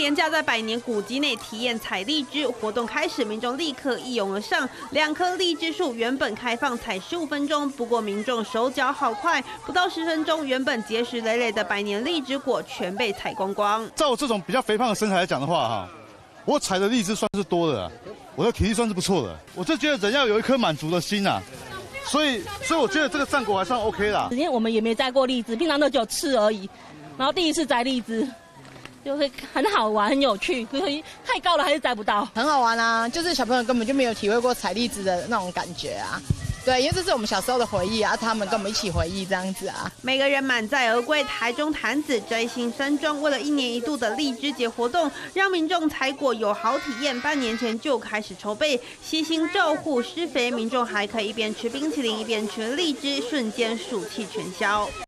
连架在百年古迹内体验采荔枝活动开始，民众立刻一拥而上。2棵荔枝树原本开放采15分钟，不过民众手脚好快，不到10分钟，原本结实累累的百年荔枝果全被采光光。 照我这种比较肥胖的身材来讲的话，哈，我采的荔枝算是多的，我的体力算是不错的。我就觉得人要有一颗满足的心啊。所以我觉得这个战果还算 OK 啦。 因为我们也没摘过荔枝，平常都只有吃而已，然后第一次摘荔枝，就会很好玩，很有趣。可是太高了还是摘不到。 很好玩啊，就是小朋友根本就没有体会过采荔枝的那种感觉啊。对，因为这是我们小时候的回忆啊，他们跟我们一起回忆这样子啊。 每个人满载而归，台中潭子摘星山庄为了1年1度的荔枝节活动，让民众采果有好体验。半年前就开始筹备，悉心照护施肥，民众还可以一边吃冰淇淋一边吃荔枝，瞬间暑气全消。